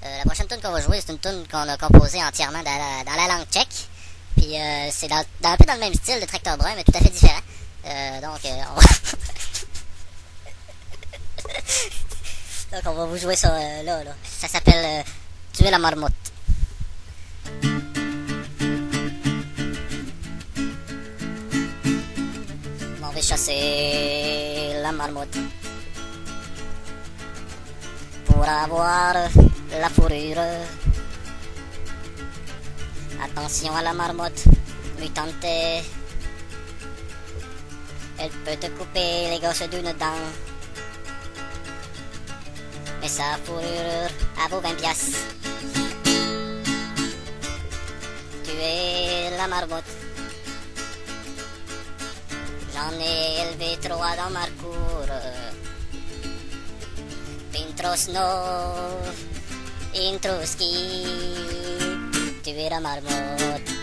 La prochaine tune qu'on va jouer, c'est une tune qu'on a composée entièrement dans la langue tchèque. Puis c'est un peu dans le même style de Tracteur Brun, mais tout à fait différent. Donc, on va... donc on va vous jouer ça là. Ça s'appelle Tuer la marmotte. On va chasser la marmotte pour avoir la fourrure. Attention à la marmotte, lui tenter. Elle peut te couper les gosses d'une dent. Mais sa fourrure à vaut 20 piastres. Tuer la marmotte. J'en ai élevé 3 dans ma cour. Pintrosno, introski. Tuer la marmotte.